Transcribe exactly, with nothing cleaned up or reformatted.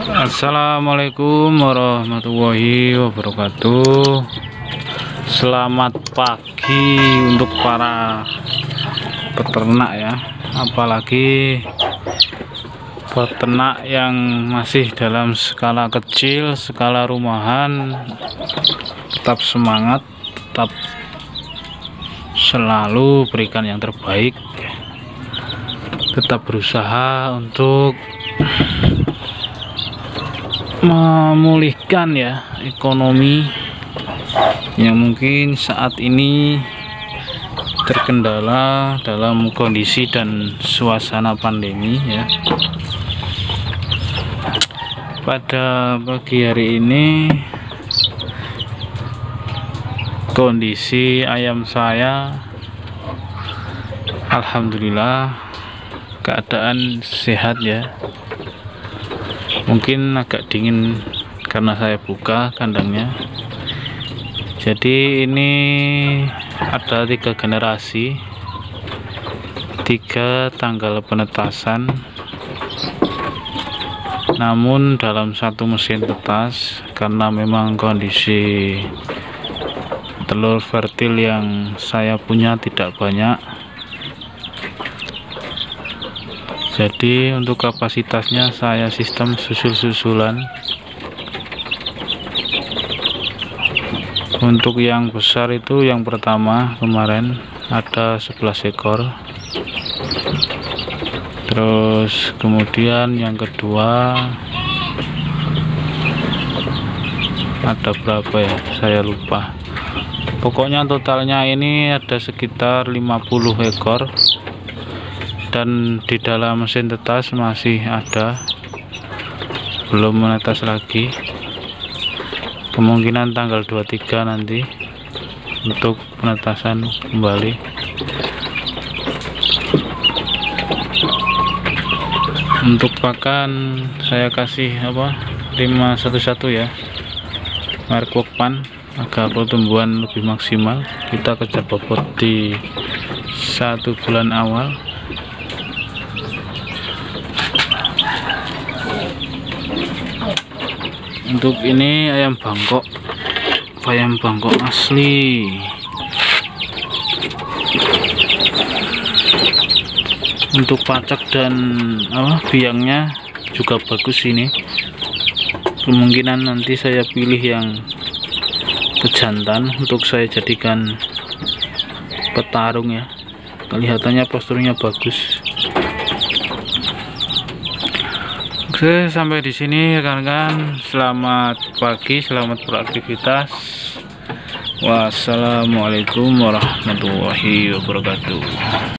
Assalamualaikum warahmatullahi wabarakatuh. Selamat pagi untuk para peternak ya, apalagi peternak yang masih dalam skala kecil, skala rumahan. Tetap semangat, tetap selalu berikan yang terbaik, tetap berusaha untuk memulihkan ya ekonomi yang mungkin saat ini terkendala dalam kondisi dan suasana pandemi ya. Pada pagi hari ini kondisi ayam saya alhamdulillah keadaan sehat ya. Mungkin agak dingin karena saya buka kandangnya. Jadi ini ada tiga generasi, tiga tanggal penetasan, namun dalam satu mesin tetas karena memang kondisi telur fertil yang saya punya tidak banyak. Jadi untuk kapasitasnya saya sistem susul-susulan. Untuk yang besar itu yang pertama kemarin ada sebelas ekor. Terus kemudian yang kedua ada berapa ya, saya lupa. Pokoknya totalnya ini ada sekitar lima puluh ekor. Dan di dalam mesin tetas masih ada, belum menetas lagi. Kemungkinan tanggal dua puluh tiga nanti untuk penetasan kembali. Untuk pakan saya kasih apa lima satu satu ya, merek Wokpan, agar pertumbuhan lebih maksimal. Kita kejar bobot di satu bulan awal. Untuk ini ayam Bangkok, ayam Bangkok asli. Untuk pacak dan apa biangnya juga bagus ini. Kemungkinan nanti saya pilih yang pejantan untuk saya jadikan petarung ya. Kelihatannya posturnya bagus. Oke, sampai di sini rekan-rekan. Selamat pagi, selamat beraktivitas. Wassalamualaikum warahmatullahi wabarakatuh.